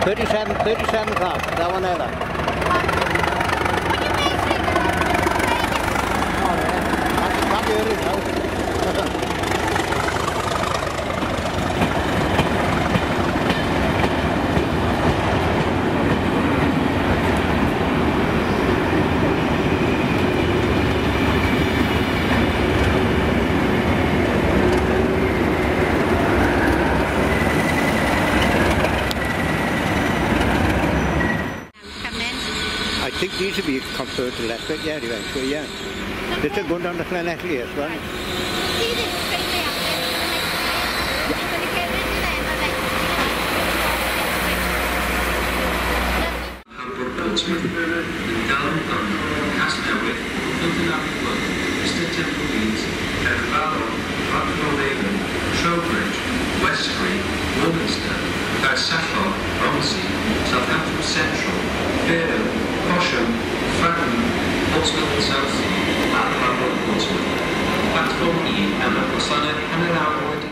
37 cars, that one there. Can't hear it now. I think these will be converted to electric, yeah, eventually, yeah. This is going down the Llanelli as well. Southampton Central, Fairham, Horsham, Fratton, Portsmouth and Southsea, and Harbour Portsmouth. Platform E am y gwasanaeth hanner awr wedi.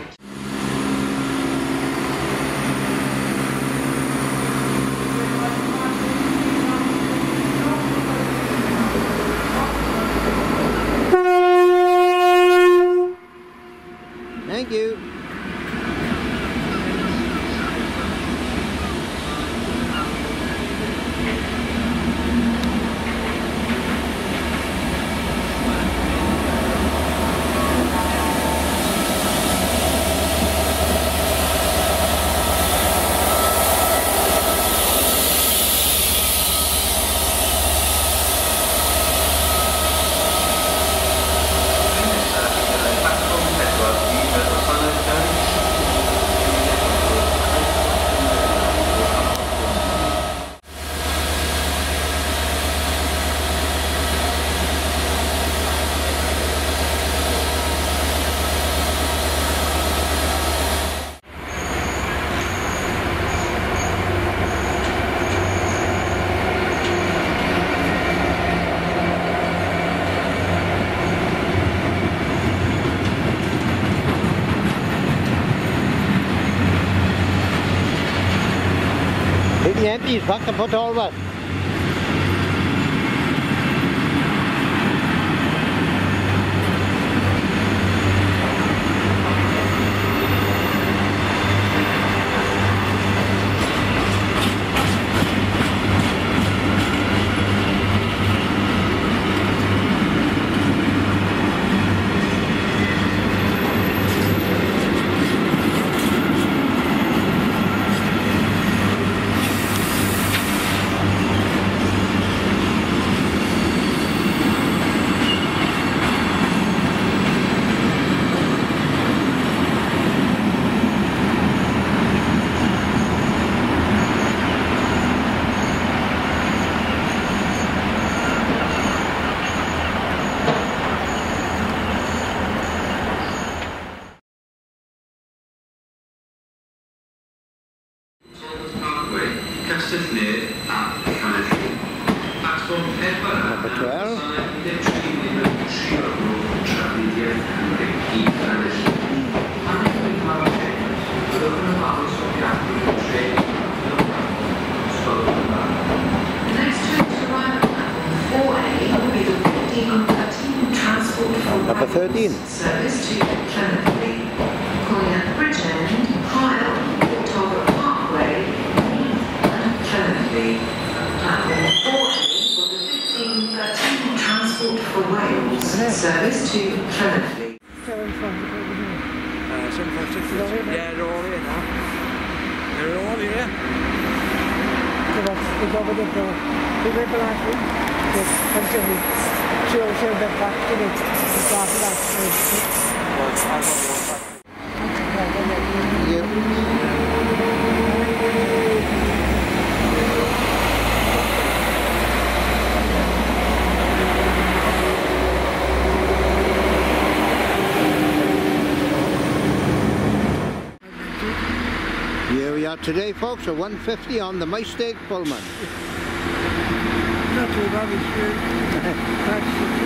Thank you. Take the empties back and put all that. Number 12. Number 13. Service to Clementley, calling at Bridgend, Kyle, Talbot Parkway, and Clementley. Platform 4A for the 1513 Transport for Wales. Service to Clementley. Yeah, they're all here now. They're all here. It's over the door. We went last week. Until she went back to the started last Here we are today, folks, at 150 on the Maesteg Pullman. not too bad, it's